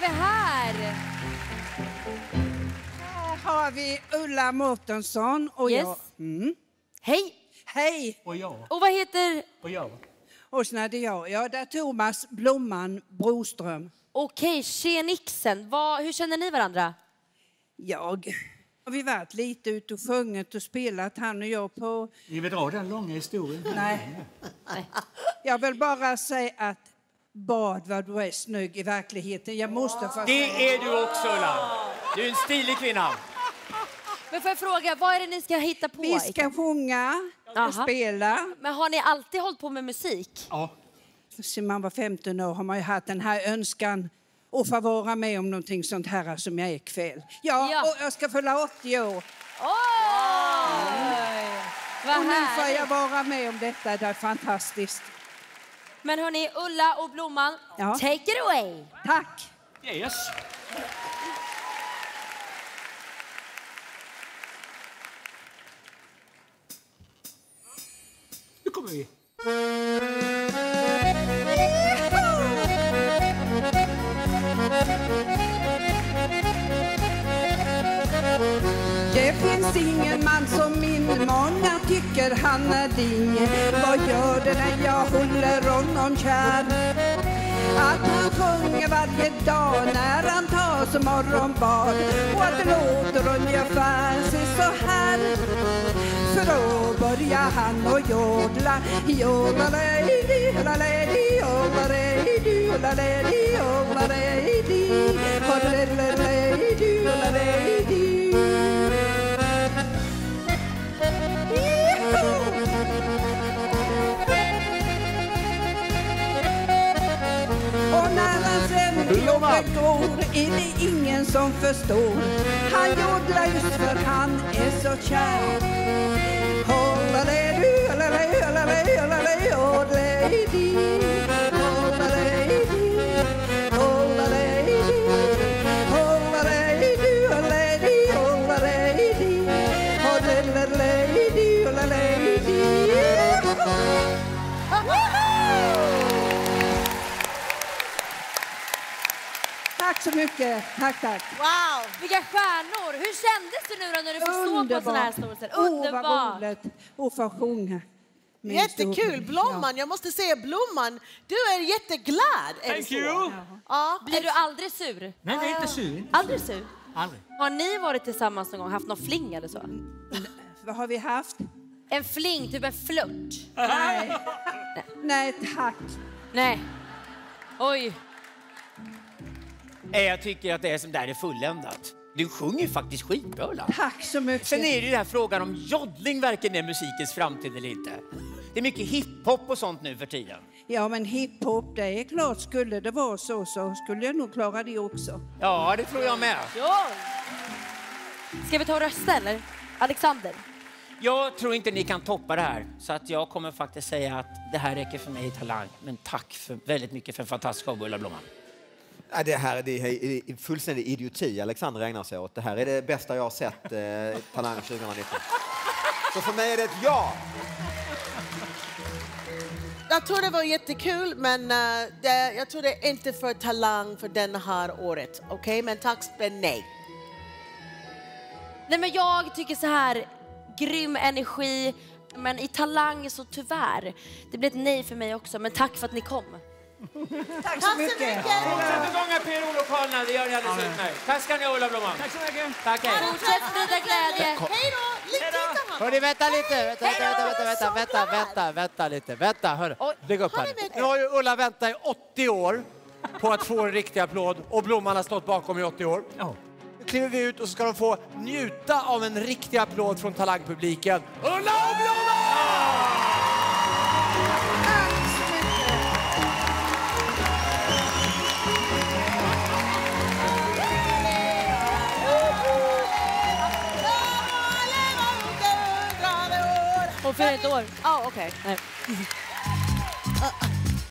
vi här? Här har vi Ulla Mårtensson och Yes. jag. Mm. Hej! Hej! Och jag. Och vad heter... Och jag. Och sen är det jag. Ja, det är Thomas Blomman Broström. Okej, Tjenixen. Hur känner ni varandra? Vi har varit lite ute och sjungit och spelat, han och jag, på... Ni vill dra den långa historien? Nej. Jag vill bara säga att vad du är snygg i verkligheten. Jag måste få Det är du också, Ulla. Du är en stilig kvinna. Men får jag fråga, vad är det ni ska hitta på? Vi ska sjunga och spela. Men har ni alltid hållit på med musik? Ja. Sen man var 15 år har man ju haft den här önskan att få vara med om någonting sånt här som jag är ikväll. Ja, och jag ska fylla 80 år. Vad Och nu får härligt. jag vara med om detta, det är fantastiskt. Men hörni, Ulla och Blomman, take it away. Tack. Yes. Nu kommer vi. Det finns ingen man som min, många tycker han är din. Vad gör det när jag håller honom kär? Att han sjunger varje dag när han tar som morgonbad. Och att det låter ungefär så här. För då börjar han och jodla. Jodla-lady, jodla-lady, jodla-lady, jodla-lady, jodla-lady, jodla-lady, jodla-lady. Och när han sen jobbet går är det ingen som förstår. Han jodlar just för han är så kär. Hålla-lady, hålla-lady, hålla-lady, hålla-lady, hålla-lady, hålla-lady, hålla-lady, hålla-lady, hålla-lady, hålla-lady, hålla-lady, hålla-lady. Tack så mycket. Tack. Wow, vilka stjärnor. Hur kändes det nu då när du får stå på en sån här stor scen? Underbart. Vad roligt att få sjunga. Jättekul. Blomman, jag måste säga Blomman, du är jätteglad. Thank you. Ja. Blir du aldrig sur? Nej, det är inte sur. Aldrig sur? Aldrig. Har ni varit tillsammans någon gång, haft någon fling eller så? Vad har vi haft? En fling, typ en flört? Nej, tack. Nej. Oj. Jag tycker att det är som där är fulländat. Du sjunger ju faktiskt skitbra, Ulla. Tack så mycket. Sen är det ju den här frågan om joddling verkligen är musikens framtid eller inte. Det är mycket hiphop och sånt nu för tiden. Ja, men hiphop, det är klart. Skulle det vara så skulle jag nog klara det också. Ja, det tror jag med. Ja. Ska vi ta och rösta eller? Alexander? Jag tror inte ni kan toppa det här. Så att jag kommer faktiskt säga att det här räcker för mig i Talang. Men tack för väldigt mycket för en fantastisk show, Ulla Blomman. Ja, det här är fullständig idioti Alexander ägnar sig åt. Det här är det bästa jag har sett Talang 2019. Så för mig är det ett ja. Jag tror det var jättekul, men jag tror det är inte för Talang för den här året. Okej, men tack, men nej. Nej, men jag tycker så här, grym energi, men i Talang så tyvärr. Det blir ett nej för mig också, men tack för att ni kom. Tack så mycket. Fortsätt igång här PRO-lokalerna, det gör ni alldeles utmärkt. Tack ska ni ha, Ulla Blomman. Tack så mycket. Tack, hej. Fortsätt sprida glädje. Hej då! Lycka till! Hörni, vänta lite. Vänta, hörru. Lägg upp här. Nu har ju Ulla väntat i 80 år på att få en riktig applåd och Blomman har stått bakom i 80 år. Ja. Nu kliver vi ut och så ska de få njuta av en riktig applåd från Talangpubliken. Ulla och Blomman! Hon fyller ett år. Ja, okej. Nej.